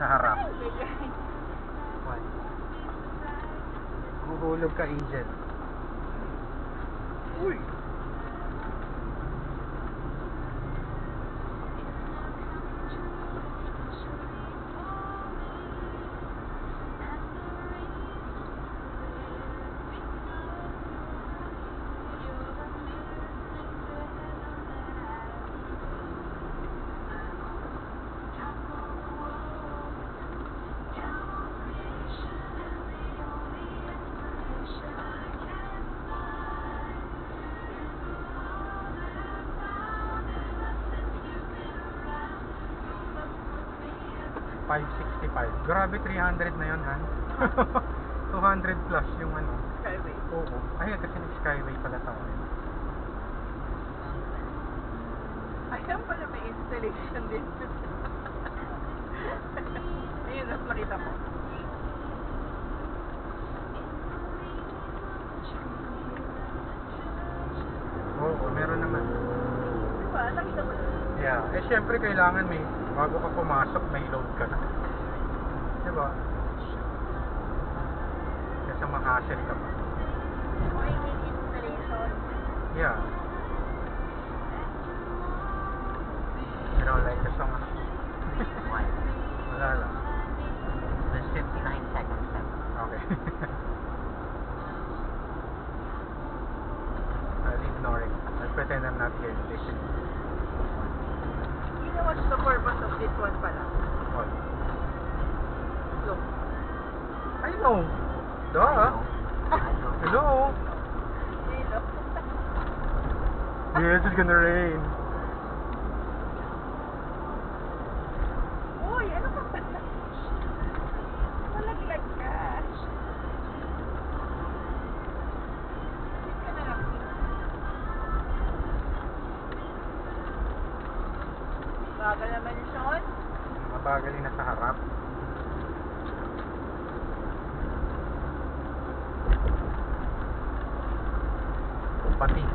Sa harap. Huhulog ka, Angel. Uy! $565. Grabe, 300 na yun, Han. 200 plus yung ano. Skyway. Oo. Ay, kasi nag-skyway pala tayo. Ayan pala may installation din. Ayun, mas makita mo. Oo, meron naman. Diba? Nakita mo na. Yeah. Eh, syempre, kailangan may, bago ka pumasok, may load ka na. Diba? Kasi ma-hassle ka pa. May installation. Yeah. You don't like the song? Why? Wala lang. There's 59 seconds left. Okay. I'll ignore it. I'll pretend I'm not here to listen. You know what's the purpose of this one pala? What? Look. I know. Duh. I know. Hello. You know? Yes, it's gonna rain. Uy, ano ka ba? Malaglag ka. Sit ka na lang. Bagal naman yung Sean. Mabagal na sa harap. Pati